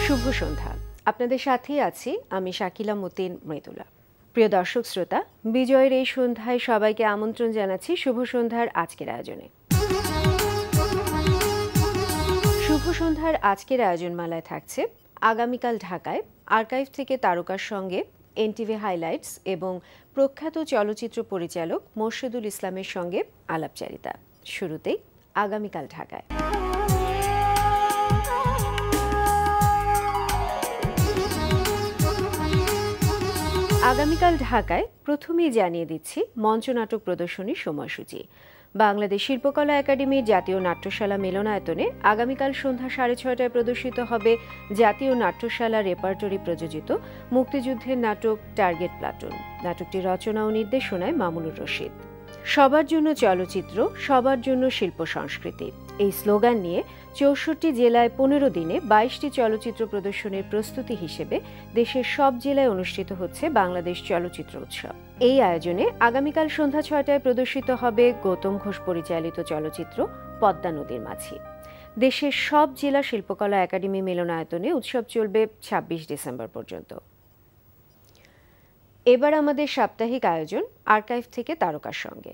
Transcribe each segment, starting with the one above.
শুভ সন্ধ্যা আপনাদের সাথেই আছি আমি শাকিলা মতিন মৃদুলা। প্রিয় দর্শক শ্রোতা, বিজয়ের এই সন্ধ্যায় সবাইকে আমন্ত্রণ জানাচ্ছি শুভ সন্ধ্যার আজকের আয়োজনে। শুভ সন্ধ্যার আজকের আয়োজনমালায় থাকছে আগামীকাল ঢাকায় আর্কাইভ থেকে তারকার সঙ্গে এনটিভি হাইলাইটস এবং প্রখ্যাত চলচ্চিত্র পরিচালক মোরশেদুল ইসলামের সঙ্গে আলাপচারিতা। শুরুতেই আগামীকাল ঢাকায়। আগামীকাল ঢাকায় প্রথমেই জানিয়ে দিচ্ছি মঞ্চনাটক প্রদর্শনীর সময়সূচি। বাংলাদেশ শিল্পকলা একাডেমির জাতীয় নাট্যশালা মিলনায়তনে আগামীকাল সন্ধ্যা 6:30টায় প্রদর্শিত হবে জাতীয় নাট্যশালা রেপার্টরি প্রযোজিত মুক্তিযুদ্ধের নাটক টার্গেট প্লাটুন। নাটকটির রচনা ও নির্দেশনায় মামুনুর রশিদ। সবার জন্য চলচ্চিত্র, সবার জন্য শিল্প সংস্কৃতি, এই স্লোগান নিয়ে 64 জেলায় 15 দিনে 22টি চলচ্চিত্র প্রদর্শনীর প্রস্তুতি হিসেবে দেশের সব জেলায় অনুষ্ঠিত হচ্ছে বাংলাদেশ চলচ্চিত্র উৎসব। এই আয়োজনে আগামীকাল সন্ধ্যা 6টায় প্রদর্শিত হবে গৌতম ঘোষ পরিচালিত চলচ্চিত্র পদ্মা নদীর মাঝি। দেশের সব জেলা শিল্পকলা একাডেমি মিলনায়তনে উৎসব চলবে 26 ডিসেম্বর পর্যন্ত। এবার আমাদের সাপ্তাহিক আয়োজন আর্কাইভ থেকে তারকার সঙ্গে।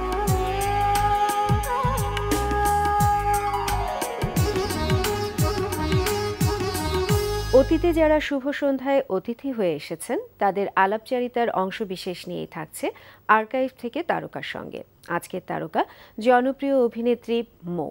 অতীতে যারা শুভ সন্ধ্যায় অতিথি হয়ে এসেছেন তাদের আলাপচারিতার অংশবিশেষ নিয়েই থাকছে আর্কাইভ থেকে তারকার সঙ্গে। আজকের তারকা জনপ্রিয় অভিনেত্রী মৌ।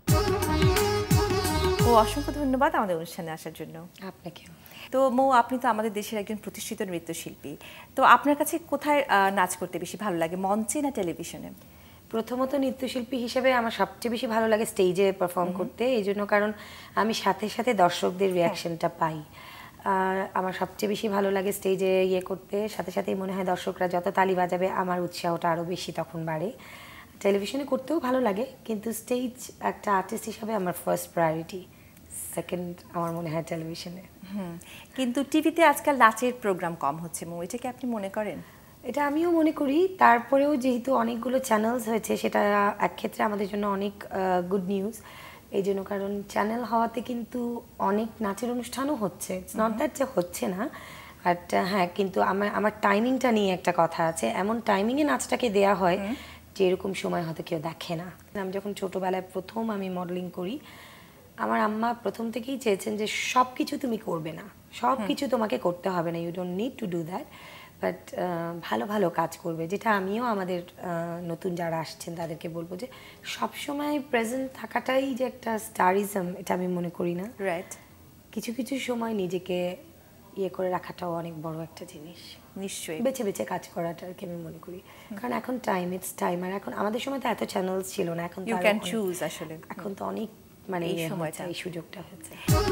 অসংখ্য ধন্যবাদ আমাদের অনুষ্ঠানে আসার জন্য। আপনাকে। তো মৌ, আপনি তো আমাদের দেশের একজন প্রতিষ্ঠিত নৃত্যশিল্পী। তো আপনার কাছে কোথায় নাচ করতে বেশি ভালো লাগে, মঞ্চে না টেলিভিশনে? প্রথমত নৃত্যশিল্পী হিসেবে আমার সবচেয়ে বেশি ভালো লাগে স্টেজে পারফর্ম করতে, এই জন্য কারণ আমি সাথে সাথে দর্শকদের রিয়াকশনটা পাই। আমার সবচেয়ে বেশি ভালো লাগে স্টেজে করতে, সাথে সাথেই মনে হয় দর্শকরা যত তালি বাজাবে আমার উৎসাহটা আরও বেশি তখন বাড়ে। টেলিভিশনে করতেও ভালো লাগে, কিন্তু স্টেজ একটা আর্টিস্ট হিসাবে আমার ফার্স্ট প্রায়োরিটি, সেকেন্ড আমার মনে হয় টেলিভিশনে। কিন্তু টিভিতে আজকাল নাচের প্রোগ্রাম কম হচ্ছে মৌ, এটা কি আপনি মনে করেন? এটা আমিও মনে করি। তারপরেও যেহেতু অনেকগুলো চ্যানেলস হয়েছে সেটা এক ক্ষেত্রে আমাদের জন্য অনেক গুড নিউজ। এই জন্য কারণ চ্যানেল হওয়াতে কিন্তু অনেক নাচের অনুষ্ঠানও হচ্ছে, ইটস নট দ্যাট যে হচ্ছে না, বাট হ্যাঁ, কিন্তু আমার টাইমিংটা নিয়ে একটা কথা আছে। এমন টাইমিংয়ে নাচটাকে দেয়া হয় যে এরকম সময় হয়তো কেউ দেখে না। আমি যখন ছোটোবেলায় প্রথম আমি মডেলিং করি, আমার আম্মা প্রথম থেকেই চেয়েছেন যে সব কিছু তুমি করবে না, সব কিছু তোমাকে করতে হবে না, you don't need to do that, but ভালো ভালো কাজ করবে। যেটা আমিও আমাদের নতুন যারা আসছেন তাদেরকে বলবো যে সবসময় প্রেজেন্ট থাকাটাই যে একটা স্টারিজম, এটা আমি মনে করি না। রাইট, কিছু কিছু সময় নিজেকে করে রাখাটাও অনেক বড় একটা জিনিস। নিশ্চয়ই বেছে বেছে কাজ করাটা আর কি আমি মনে করি, কারণ এখন টাইম, ইটস টাইম। আর এখন আমাদের সময় তো এত চ্যানেলস ছিল না, এখন ইউ ক্যান চুজ। আসলে এখন তো অনেক মানে এই সময়টা, এই সুযোগটা হয়েছে।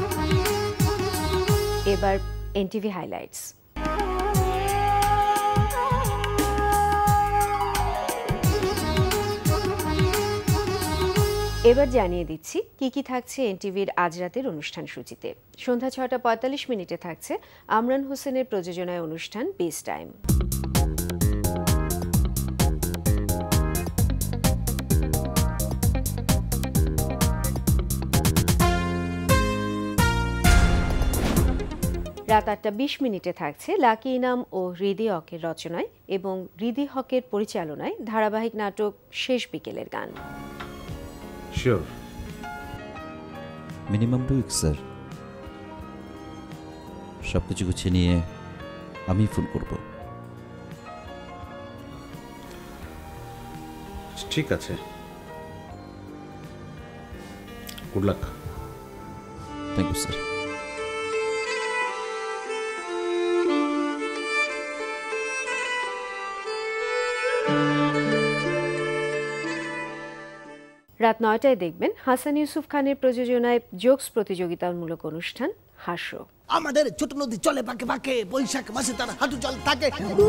এবার এনটিভি হাইলাইটস। এবার জানিয়ে দিচ্ছি কি কি থাকছে এনটিভির আজ রাতের অনুষ্ঠান সূচিতে। সন্ধ্যা 6:45 থাকছে আমরান হোসেনের প্রযোজনায় অনুষ্ঠান বেস টাইম। রাত 8:20 থাকছে লাকি ইনাম ও হৃদি হকের রচনায় এবং হৃদি হকের পরিচালনায় ধারাবাহিক নাটক শেষ বিকেলের গান। Sure. Minimum 2 week sir. সব কিছু গুছিয়ে নিয়ে আমি ফোন করব। ঠিক আছে, good luck. Thank you sir. রাত 9টায় দেখবেন হাসান ইউসুফ খানের প্রযোজনায় জোকস প্রতিযোগিতামূলক অনুষ্ঠান হাস্য। আমাদের ছোট নদী চলে পাকে পাকে, বৈশাখ মাসে তার হাঁটু জল থাকে।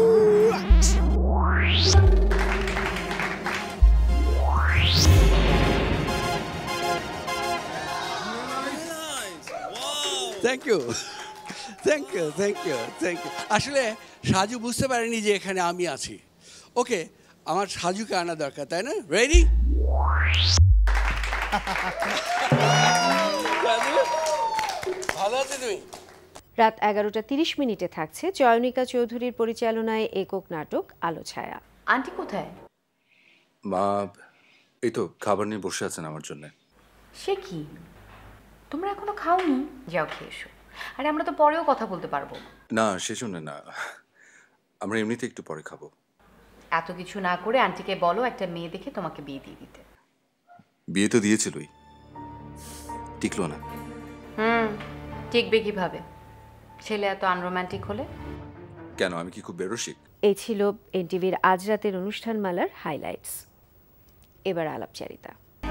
Thank you, thank you, thank you, thank you. আসলে সাজু বুঝতে পারেনি যে এখানে আমি আছি। ওকে, আমার সাজুকে আনা দরকার, তাই না? রেডি? ভালো কোথায় তুমি? রাত 11:30 থাকছে চয়নিকা চৌধুরীর পরিচালনায় একক নাটক আলো ছায়া। আন্টি কোথায়? মা এই তো খাবার নিয়ে বসে আছেন আমার জন্য। সে কি, তোমরা এখনো খাওনি? যাও খেয়ে এসো। আরে আমরা তো পরেও কথা বলতে পারবো। না সে শুনে না, আমরা এমনিতে একটু পরে খাবো। এত কিছু না করে আন্টিকে বলো একটা মেয়ে দেখে তোমাকে বিয়ে দিয়ে দিতে। বিয়ে তো দিয়েছিলই, টিকলো না। টিকবে কিভাবে? ছেলে এত আনরোম্যান্টিক হলে? কেন, আমি কি খুব বেরসিক? এই ছিল এনটিভির আজ রাতের অনুষ্ঠানমালার হাইলাইটস। এবার আলাপচারিতা।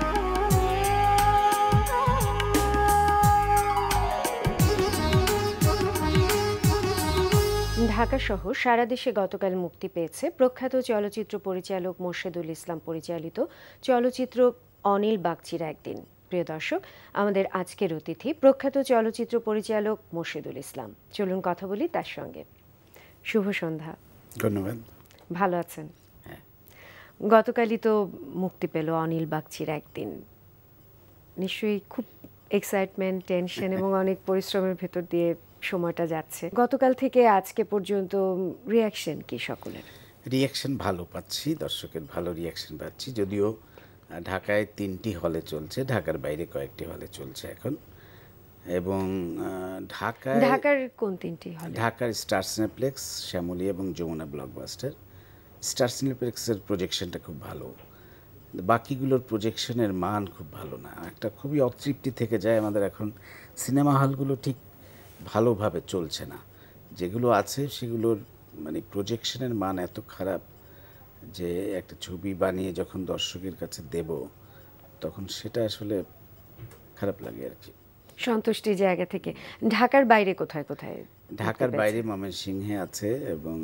ঢাকা সহ সারা দেশে গতকাল মুক্তি পেয়েছে প্রখ্যাত চলচ্চিত্র পরিচালক মোর্শেদুল ইসলাম পরিচালিত চলচ্চিত্র অনিল বাগচির একদিন। প্রিয় দর্শক, আমাদের আজকের অতিথি প্রখ্যাত চলচ্চিত্র পরিচালক মোর্শেদুল ইসলাম। চলুন কথা বলি তার সঙ্গে। শুভ সন্ধ্যা। ধন্যবাদ। ভালো আছেন? গতকালই তো মুক্তি পেল অনিল বাগচির একদিন। নিশ্চয়ই খুব এক্সাইটমেন্ট, টেনশন এবং অনেক পরিশ্রমের ভেতর দিয়ে সময়টা যাচ্ছে। গতকাল থেকে আজকে পর্যন্ত রিয়াকশন কি সকলের? রিয়াকশন ভালো পাচ্ছি, দর্শকের ভালো রিয়াকশন পাচ্ছি। যদিও ঢাকায় 3টি হলে চলছে, ঢাকার বাইরে কয়েকটি হলে চলছে এখন। এবং ঢাকার কোন 3টি হলে? ঢাকার স্টার সিনেপ্লেক্স, শ্যামলী এবং যমুনা ব্লকবাস্টার। স্টার সিনেপ্লেক্সের প্রজেকশনটা খুব ভালো, বাকিগুলোর প্রজেকশনের মান খুব ভালো না। একটা খুবই অতৃপ্তি থেকে যায় আমাদের, এখন সিনেমা হলগুলো ঠিক ভালোভাবে চলছে না। যেগুলো আছে সেগুলোর মানে প্রজেকশনের মান এত খারাপ যে একটা ছবি বানিয়ে যখন দর্শকের কাছে দেব তখন সেটা আসলে খারাপ লাগে আর কি। সন্তুষ্টির জায়গা থেকে। ঢাকার বাইরে কোথায় কোথায়? ঢাকার বাইরে ময়মনসিংহে আছে এবং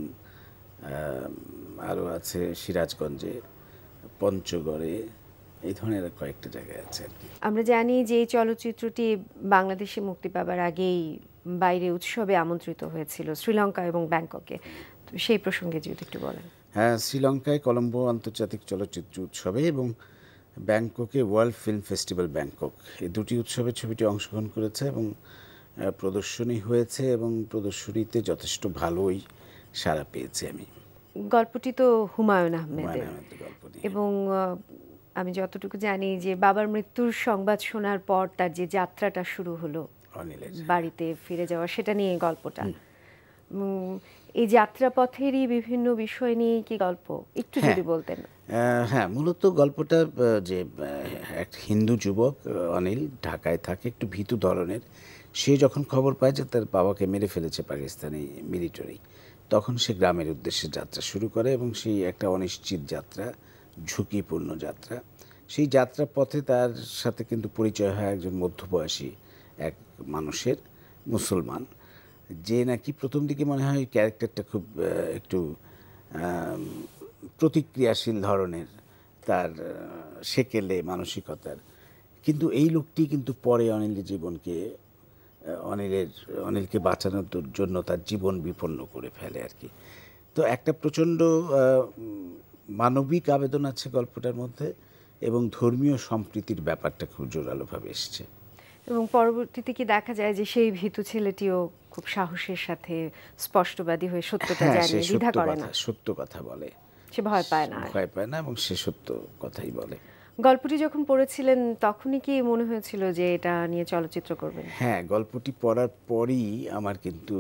আরও আছে সিরাজগঞ্জে, পঞ্চগড়ে, এই ধরনের কয়েকটা জায়গায় আছে আর কি। আমরা জানি যে এই চলচ্চিত্রটি বাংলাদেশে মুক্তি পাবার আগেই বাইরে উৎসবে আমন্ত্রিত হয়েছিল, শ্রীলঙ্কা এবং ব্যাংককে। সেই প্রসঙ্গে যদি একটু বলেন। হ্যাঁ, শ্রীলঙ্কায় কলম্বো আন্তর্জাতিক চলচ্চিত্র উৎসবে এবং ব্যাংককে ওয়ার্ল্ড ফিল্ম ফেস্টিভ্যাল ব্যাংকক, এই দুটি উৎসবে ছবিটি অংশগ্রহণ করেছে এবং প্রদর্শনী হয়েছে এবং প্রদর্শনীতে যথেষ্ট ভালোই সাড়া পেয়েছি আমি। গল্পটি তো হুমায়ুন আহমেদের এবং আমি যতটুকু জানি যে বাবার মৃত্যুর সংবাদ শোনার পর তার যে যাত্রাটা শুরু হলো বাড়িতে ফিরে যাওয়া, সেটা নিয়ে গল্পটা। এই যাত্রাপথেরই বিভিন্ন বিষয় নিয়ে কি গল্প, একটু যদি বলতেন। হ্যাঁ, মূলত গল্পটা যে এক হিন্দু যুবক অনিল ঢাকায় থাকে, একটু ভীতু ধরনের। সে যখন খবর পায় যে তার বাবাকে মেরে ফেলেছে পাকিস্তানি মিলিটারি, তখন সে গ্রামের উদ্দেশ্যে যাত্রা শুরু করে এবং সেই একটা অনিশ্চিত যাত্রা, ঝুঁকিপূর্ণ যাত্রা। সেই যাত্রা পথে তার সাথে কিন্তু পরিচয় হয় একজন মধ্যবয়সী এক মানুষের, মুসলমান, যে নাকি প্রথম দিকে মনে হয় ক্যারেক্টারটা খুব একটু প্রতিক্রিয়াশীল ধরনের, তার সেকেলে মানসিকতার। কিন্তু এই লোকটি কিন্তু পরে অনিলের জীবনকে, অনিলকে বাঁচানোর জন্য তার জীবন বিপন্ন করে ফেলে আর কি। তো একটা প্রচণ্ড মানবিক আবেদন আছে গল্পটার মধ্যে এবং ধর্মীয় সম্প্রীতির ব্যাপারটা খুব জোরালোভাবে এসছে। এবং পরবর্তীতে কি দেখা যায় যে সেই ভীতু ছেলেটিও খুব সাহসের সাথে স্পষ্টবাদী হয়ে সত্যটা জানিয়ে দ্বিধা করে না, সত্য কথা বলে, সে ভয় পায় না এবং সে সত্য কথাই বলে। গল্পটি যখন পড়েছিলেন তখনই কি মনে হয়েছিল যে এটা নিয়ে চলচ্চিত্র করবেন? হ্যাঁ, গল্পটি পড়ার পরই আমার কিন্তু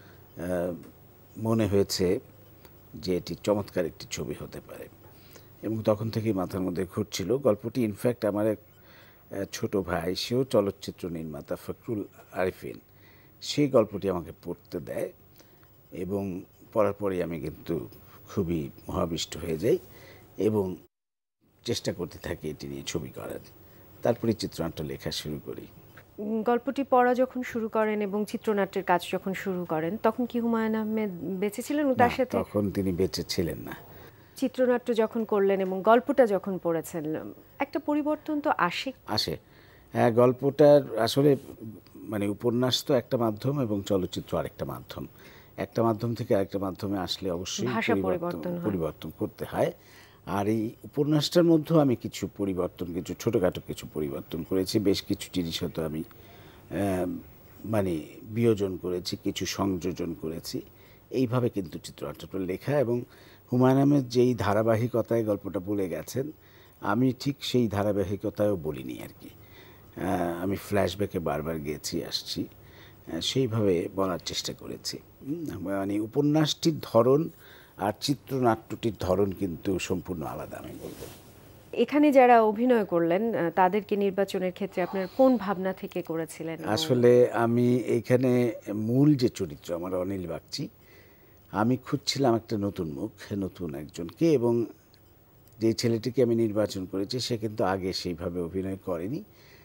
মনে হয়েছে যে এটি চমৎকার একটি ছবি হতে পারে এবং তখন থেকেই মাথার মধ্যে ঘুরছিল গল্পটি। ইনফ্যাক্ট আমার এক ছোট ভাই, সেও চলচ্চিত্র নির্মাতা, ফখরুল আরিফিন, সেই গল্পটি আমাকে পড়তে দেয় এবং পড়ার পরেই আমি কিন্তু খুবই মোহাবিষ্ট হয়ে যাই এবং চেষ্টা করতে থাকি এটি নিয়ে ছবি করার। তারপরে চিত্রনাট্য লেখা শুরু করি। গল্পটি পড়া যখন শুরু করেন এবং চিত্রনাট্যের কাজ যখন শুরু করেন তখন কি হুমায়ুন আহমেদ বেঁচে ছিলেন? তার সাথে তখন তিনি বেঁচে ছিলেন না। চিত্রনাট্য যখন করলেন এবং গল্পটা যখন পড়েছেন, একটা পরিবর্তন তো আসে। হ্যাঁ, গল্পটার আসলে মানে উপন্যাস তো একটা মাধ্যম এবং চলচ্চিত্র আরেকটা মাধ্যম। একটা মাধ্যম থেকে আরেকটা মাধ্যমে আসলে অবশ্যই পরিবর্তন করতে হয়। আর এই উপন্যাসটার মধ্যেও আমি কিছু পরিবর্তন, কিছু ছোটোখাটো কিছু পরিবর্তন করেছি। বেশ কিছু জিনিস হয়তো আমি মানে বিয়োজন করেছি, কিছু সংযোজন করেছি, এইভাবে কিন্তু চিত্রনাট্যটা লেখা। এবং হুমায়ুন আহমেদ যেই ধারাবাহিকতায় গল্পটা বলে গেছেন, আমি ঠিক সেই ধারাবাহিকতায়ও বলিনি আর কি। আমি ফ্ল্যাশব্যাকে বারবার গেছি আসছি, সেইভাবে বলার চেষ্টা করেছি। মানে উপন্যাসটির ধরন আর চিত্রনাট্যটির ধরন কিন্তু সম্পূর্ণ আলাদা আমি বলবো। এখানে যারা অভিনয় করলেন তাদেরকে নির্বাচনের ক্ষেত্রে আপনার কোন ভাবনা থেকে করেছিলেন? আসলে আমি এইখানে মূল যে চরিত্র আমার অনিল বাগচি, আমি খুঁজছিলাম একটা নতুন মুখ, নতুন একজনকে, এবং যে ছেলেটিকে আমি নির্বাচন করেছি সে কিন্তু আগে সেইভাবে অভিনয় করেনি।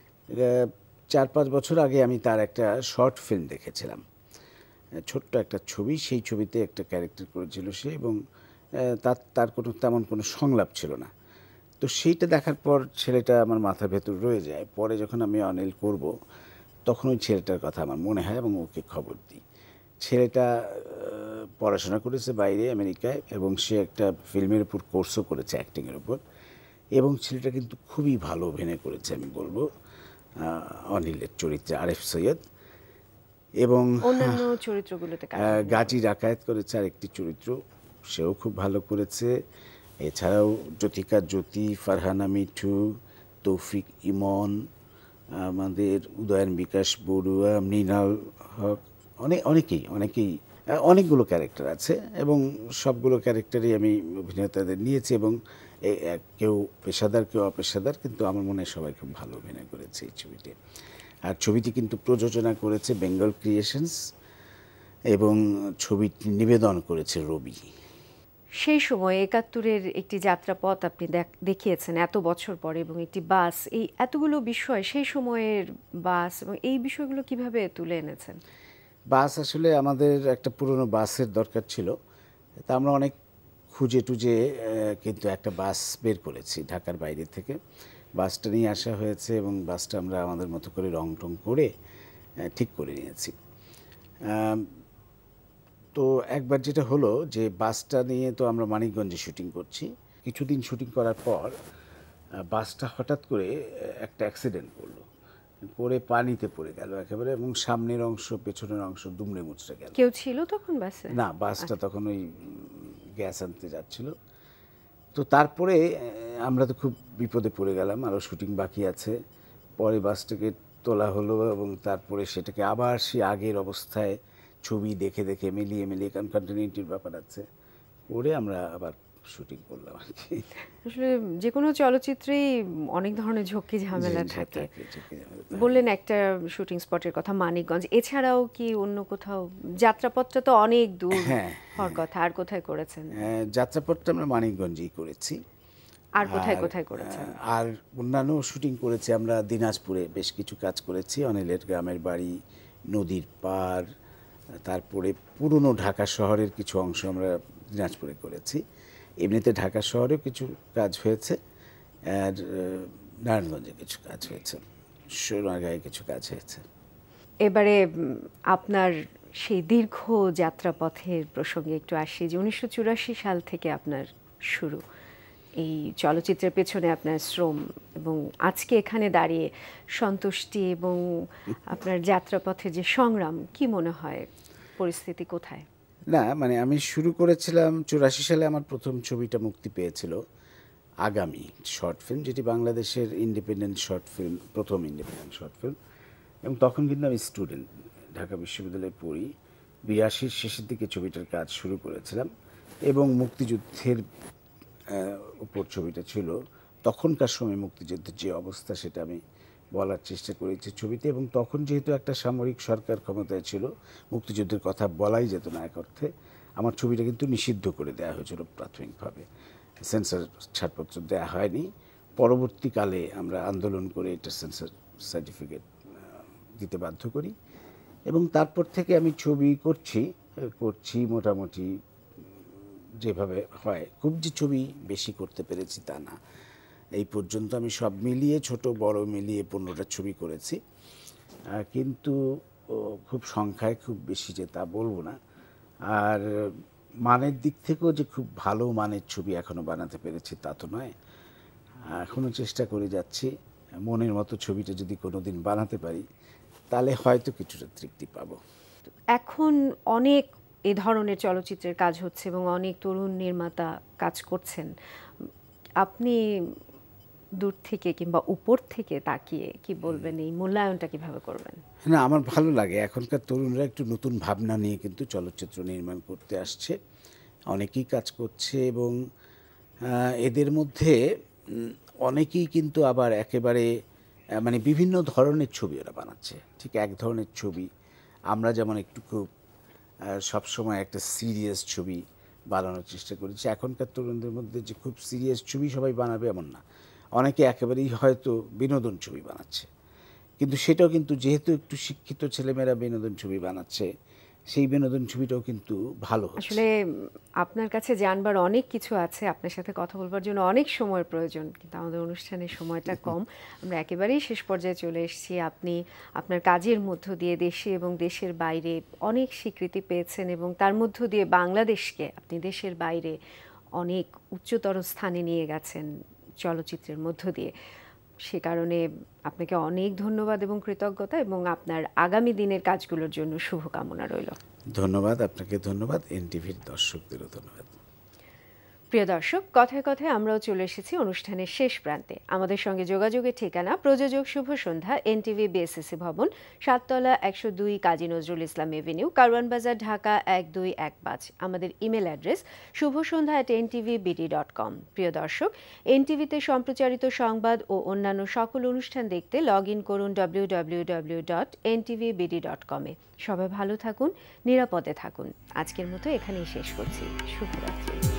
4-5 বছর আগে আমি তার একটা শর্ট ফিল্ম দেখেছিলাম, ছোট্ট একটা ছবি, সেই ছবিতে একটা ক্যারেক্টার করেছিল সে, এবং তার তেমন কোনো সংলাপ ছিল না। তো সেইটা দেখার পর ছেলেটা আমার মাথার ভেতর রয়ে যায়। পরে যখন আমি অনিল করব তখন ওই ছেলেটার কথা আমার মনে হয় এবং ওকে খবর দিই। ছেলেটা পড়াশোনা করেছে বাইরে আমেরিকায়, এবং সে একটা ফিল্মের উপর কোর্সও করেছে, অ্যাক্টিংয়ের উপর, এবং ছেলেটা কিন্তু খুবই ভালো অভিনয় করেছে আমি বলবো অনিলের চরিত্রে, আরেফ সৈয়দ। এবং অন্যান্য চরিত্রগুলোতে গাজী ডাকায়েত করেছে আরেকটি চরিত্র, সেও খুব ভালো করেছে। এছাড়াও জ্যোতিকা জ্যোতি, ফারহানা মিঠু, তৌফিক ইমন, আমাদের উদয়ন বিকাশ বড়ুয়া, মৃণাল হক, অনেকেই অনেকগুলো ক্যারেক্টার আছে, এবং সবগুলো ক্যারেক্টারই আমি অভিনেতাদের নিয়েছি, এবং কেউ পেশাদার কেউ অপেশাদার, কিন্তু আমার মনে হয় সবাই খুব ভালো অভিনয় করেছে এই ছবিতে। আর ছবিটি কিন্তু প্রযোজনা করেছে বেঙ্গল ক্রিয়েশনস, এবং ছবিটি নিবেদন করেছে রবি। সেই সময় ৭১-এর একটি যাত্রাপথ আপনি দেখিয়েছেন এত বছর পরে, এবং একটি বাস, এই এতগুলো বিষয়, সেই সময়ের বাস এবং এই বিষয়গুলো কিভাবে তুলে এনেছেন? বাস আসলে আমাদের একটা পুরনো বাসের দরকার ছিল, তা আমরা অনেক খুঁজে টুজে কিন্তু একটা বাস বের করেছি ঢাকার বাইরে থেকে। বাসটা নিয়ে আসা হয়েছে, এবং বাসটা আমরা আমাদের মতো করে রং টং করে ঠিক করে নিয়েছি। তো একবার যেটা হলো যে বাসটা নিয়ে তো আমরা মানিকগঞ্জে শুটিং করছি, কিছুদিন শুটিং করার পর বাসটা হঠাৎ করে একটা অ্যাক্সিডেন্ট করলো, করে পানিতে পড়ে গেল একেবারে, এবং সামনের অংশ পেছনের অংশ দুমড়ে মুচড়ে গেল। কেউ ছিল তখন বাসে? না, বাসটা তখন ওই গ্যাস আনতে যাচ্ছিল। তো তারপরে আমরা তো খুব বিপদে পড়ে গেলাম, আরও শুটিং বাকি আছে। পরে বাসটাকে তোলা হলো, এবং তারপরে সেটাকে আবার সেই আগের অবস্থায় ছবি দেখে দেখে মিলিয়ে কারণ কন্টিনিউটির ব্যাপার আছে, করে আমরা আবার শুটিং করলাম আর কি। আসলে যে কোনো চলচ্চিত্রেই অনেক ধরনের ঝক্কি ঝামেলা থাকে। বললেন একটা শুটিং স্পটের কথা মানিকগঞ্জ, এছাড়াও কি অন্য কোথাও? যাত্রাপথটা তো অনেক দূর হওয়ার কথা, আর কোথায় করেছেন? যাত্রাপথটা আমরা মানিকগঞ্জেই করেছি। আর কোথায় কোথায় করেছেন? আর অন্যান্য শুটিং করেছি আমরা দিনাজপুরে, বেশ কিছু কাজ করেছি, অনিলের গ্রামের বাড়ি, নদীর পার, তারপরে পুরনো ঢাকা শহরের কিছু অংশ আমরা দিনাজপুরে করেছি। এমনিতে ঢাকা শহরেও কিছু কাজ হয়েছে, আর নারায়ণগঞ্জে কিছু কাজ হয়েছে, সোনারগাঁয়ে কিছু কাজ হয়েছে। এবারে আপনার সেই দীর্ঘ যাত্রাপথের প্রসঙ্গে একটু আসি, যে 1984 সাল থেকে আপনার শুরু এই চলচ্চিত্রের পেছনে আপনার শ্রম, এবং আজকে এখানে দাঁড়িয়ে সন্তুষ্টি এবং আপনার যাত্রাপথে যে সংগ্রাম, কি মনে হয় পরিস্থিতি কোথায়? না, মানে আমি শুরু করেছিলাম 84 সালে, আমার প্রথম ছবিটা মুক্তি পেয়েছিল আগামী শর্ট ফিল্ম, যেটি বাংলাদেশের ইন্ডিপেন্ডেন্ট শর্ট ফিল্ম, প্রথম ইন্ডিপেন্ডেন্ট শর্ট ফিল্ম। এবং তখন কিন্তু আমি স্টুডেন্ট, ঢাকা বিশ্ববিদ্যালয়ে পড়ি। 82-র শেষের দিকে ছবিটার কাজ শুরু করেছিলাম, এবং মুক্তিযুদ্ধের উপর ছবিটা ছিল। তখনকার সময় মুক্তিযুদ্ধের যে অবস্থা সেটা আমি বলার চেষ্টা করেছি ছবিতে, এবং তখন যেহেতু একটা সামরিক সরকার ক্ষমতায় ছিল, মুক্তিযুদ্ধের কথা বলাই যেত না এক অর্থে। আমার ছবিটা কিন্তু নিষিদ্ধ করে দেওয়া হয়েছিল প্রাথমিকভাবে, সেন্সর ছাড়পত্র দেওয়া হয়নি। পরবর্তীকালে আমরা আন্দোলন করে এটা সেন্সর সার্টিফিকেট দিতে বাধ্য করি, এবং তারপর থেকে আমি ছবি করছি মোটামুটি যেভাবে হয়। খুব যে ছবি বেশি করতে পেরেছি তা না, এই পর্যন্ত আমি সব মিলিয়ে ছোট বড় মিলিয়ে 15টা ছবি করেছি, কিন্তু খুব সংখ্যায় খুব বেশি যে তা বলবো না। আর মানের দিক থেকেও যে খুব ভালো মানের ছবি এখনও বানাতে পেরেছি তা তো নয়, এখনও চেষ্টা করে যাচ্ছি। মনের মতো ছবিটা যদি কোনো দিন বানাতে পারি তাহলে হয়তো কিছুটা তৃপ্তি পাবো। এখন অনেক এ ধরনের চলচ্চিত্রের কাজ হচ্ছে এবং অনেক তরুণ নির্মাতা কাজ করছেন। আপনি দূর থেকে কিংবা উপর থেকে তাকিয়ে কি বলবেন, এই মূল্যায়নটা কিভাবে করবেন? না, আমার ভালো লাগে এখনকার তরুণরা একটু নতুন ভাবনা নিয়ে কিন্তু চলচ্চিত্র নির্মাণ করতে আসছে, অনেকেই কাজ করছে এবং এদের মধ্যে অনেকেই কিন্তু আবার একেবারে মানে বিভিন্ন ধরনের ছবি ওরা বানাচ্ছে। ঠিক এক ধরনের ছবি আমরা যেমন একটু খুব সবসময় একটা সিরিয়াস ছবি বানানোর চেষ্টা করেছি, এখনকার তরুণদের মধ্যে যে খুব সিরিয়াস ছবি সবাই বানাবে এমন না, অনেকে একেবারেই হয়তো বিনোদন ছবি বানাচ্ছে। কিন্তু সেটাও কিন্তু যেহেতু একটু শিক্ষিত ছেলেমেয়েরা বিনোদন ছবি বানাচ্ছে, সেই বিনোদন ছবিটাও কিন্তু ভালো হচ্ছে। আসলে আপনার কাছে জানবার অনেক কিছু আছে, আপনার সাথে কথা বলবার জন্য অনেক সময়ের প্রয়োজন, কিন্তু আমাদের অনুষ্ঠানের সময়টা কম। আমরা একেবারেই শেষ পর্যায়ে চলে এসেছি। আপনি আপনার কাজের মধ্য দিয়ে দেশে এবং দেশের বাইরে অনেক স্বীকৃতি পেয়েছেন এবং তার মধ্য দিয়ে বাংলাদেশকে আপনি দেশের বাইরে অনেক উচ্চতর স্থানে নিয়ে গেছেন চলচ্চিত্রের মধ্য দিয়ে। সে কারণে আপনাকে অনেক ধন্যবাদ এবং কৃতজ্ঞতা, এবং আপনার আগামী দিনের কাজগুলোর জন্য শুভকামনা রইল। ধন্যবাদ আপনাকে, ধন্যবাদ এনটিভির দর্শকদেরও ধন্যবাদ। প্রিয় দর্শক, কথায় কথায় আমরাও চলে এসেছি অনুষ্ঠানের শেষ প্রান্তে। আমাদের সঙ্গে যোগাযোগের ঠিকানা প্রযোজক শুভ সন্ধ্যা, NTV BSSC ভবন, 7 তলা 102 কাজী নজরুল ইসলাম এভিনিউ, কারওয়ান বাজার, ঢাকা 1215। আমাদের ইমেল অ্যাড্রেস shubhosondha@ntvbd.com। প্রিয় দর্শক, NTVতে সম্প্রচারিত সংবাদ ও অন্যান্য সকল অনুষ্ঠান দেখতে লগ ইন করুন www.ntvbd.com এ। সবাই ভালো থাকুন, নিরাপদে থাকুন। আজকের মতো এখানেই শেষ করছি। শুভরাত্রি।